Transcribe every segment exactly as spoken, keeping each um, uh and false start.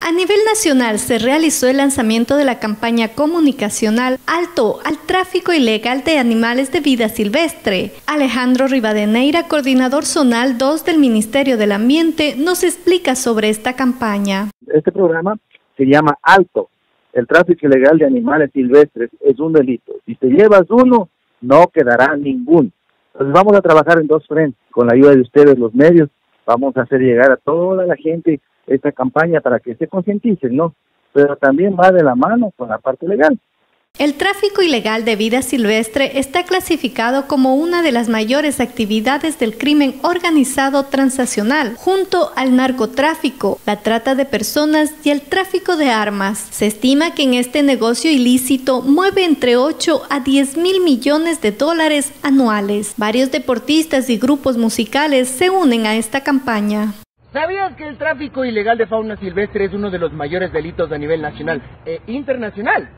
A nivel nacional se realizó el lanzamiento de la campaña comunicacional Alto al tráfico ilegal de animales de vida silvestre. Alejandro Rivadeneira, coordinador zonal dos del Ministerio del Ambiente, nos explica sobre esta campaña. Este programa se llama Alto. El tráfico ilegal de animales silvestres es un delito. Si te llevas uno, no quedará ninguno. Entonces vamos a trabajar en dos frentes. Con la ayuda de ustedes, los medios, vamos a hacer llegar a toda la gente esta campaña para que se concienticen, ¿no? Pero también va de la mano con la parte legal. El tráfico ilegal de vida silvestre está clasificado como una de las mayores actividades del crimen organizado transnacional, junto al narcotráfico, la trata de personas y el tráfico de armas. Se estima que en este negocio ilícito mueve entre ocho a diez mil millones de dólares anuales. Varios deportistas y grupos musicales se unen a esta campaña. ¿Sabías que el tráfico ilegal de fauna silvestre es uno de los mayores delitos a nivel nacional e internacional?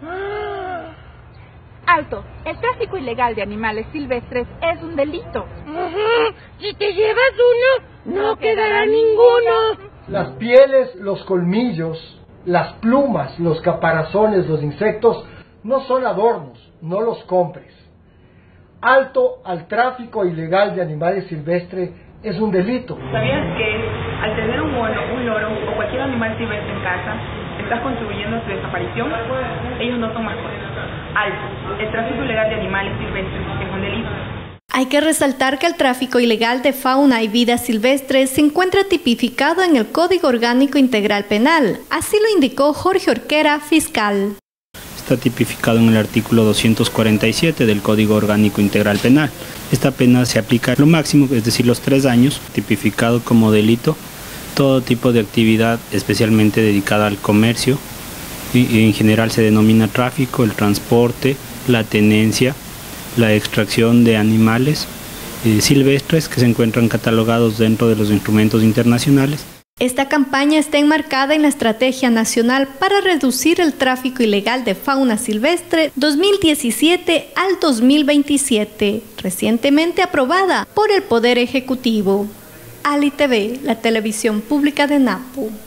Alto, el tráfico ilegal de animales silvestres es un delito. Ajá. Si te llevas uno, no quedará ninguno. Las pieles, los colmillos, las plumas, los caparazones, los insectos, no son adornos, no los compres. Alto al tráfico ilegal de animales silvestres es un delito. ¿Sabías que al tener un mono, un loro o cualquier animal silvestre en casa, estás contribuyendo a su desaparición? Ellos no son mascotas. Alto, el tráfico ilegal de animales silvestres es un delito. Hay que resaltar que el tráfico ilegal de fauna y vida silvestre se encuentra tipificado en el Código Orgánico Integral Penal. Así lo indicó Jorge Orquera, fiscal. Está tipificado en el artículo doscientos cuarenta y siete del Código Orgánico Integral Penal. Esta pena se aplica lo máximo, es decir, los tres años, tipificado como delito todo tipo de actividad, especialmente dedicada al comercio, y en general se denomina tráfico, el transporte, la tenencia, la extracción de animales eh, silvestres que se encuentran catalogados dentro de los instrumentos internacionales. Esta campaña está enmarcada en la Estrategia Nacional para Reducir el Tráfico Ilegal de Fauna Silvestre dos mil diecisiete al dos mil veintisiete, recientemente aprobada por el Poder Ejecutivo. Ali T V, la televisión pública de Napo.